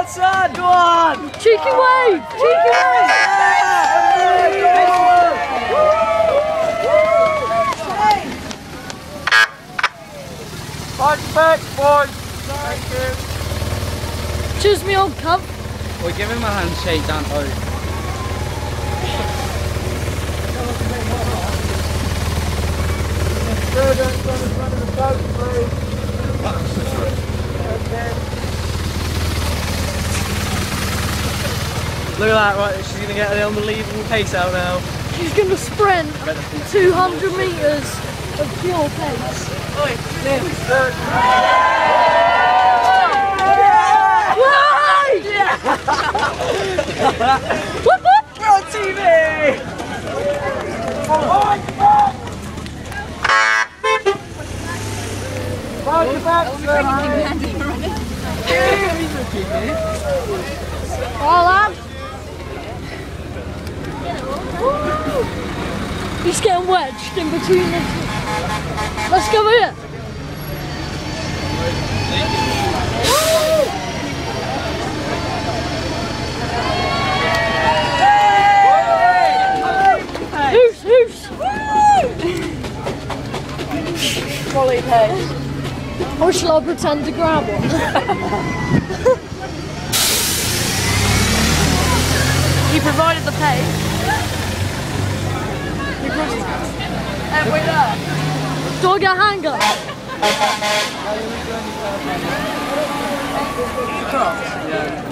on, son! Go on! Cheeky wave! Cheeky wave! Punch back, boys! Thank you. Cheers, me old cup. We'll give him a handshake, Danto. Students on the front of the boat, please. Okay. Look at that, right, she's going to get an unbelievable pace out now. She's going to sprint 200 metres of pure pace. Oi, nearly. Whoop whoop! We're on TV! Hold your back, Oh, lad. He's getting wedged in between the... Let's go here. Who's? Quality pace. Or shall I pretend to grab one? He provided the pace. And we're there. Do I get a handgun? Come on.